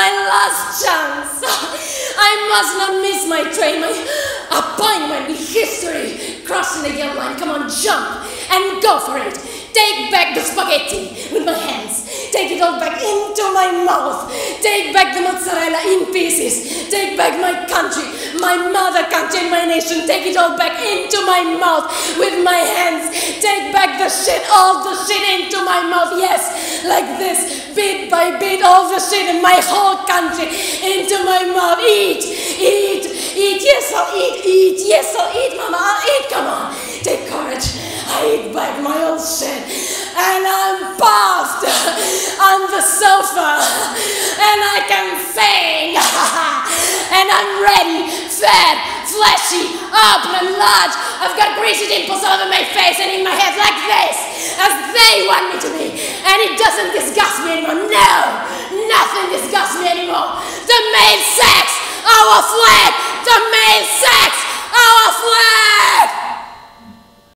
my last chance. I must not miss my train, my appointment with history. Crossing the yellow line, come on, jump and go for it. Take back the spaghetti with my hands. Take it all back into my mouth. Take back the mozzarella in pieces. Take back my country, my mother country and my nation. Take it all back into my mouth with my hands. Take back the shit, all the shit into my mouth. Yes, like this, bit by bit, all the shit in my whole country into my mouth. Eat, eat, eat. Yes, I'll eat. Yes, I'll eat, mama. I'll eat. Come on, take courage. I eat back my old shit. And I'm passed on the sofa. And I can sing. And I'm ready, fat, fleshy, open and large. I've got greasy dimples all over my face and in my head like this, as they want me to be. And it doesn't disgust me anymore. No, nothing disgusts me anymore. The male sex, our flag, the male sex.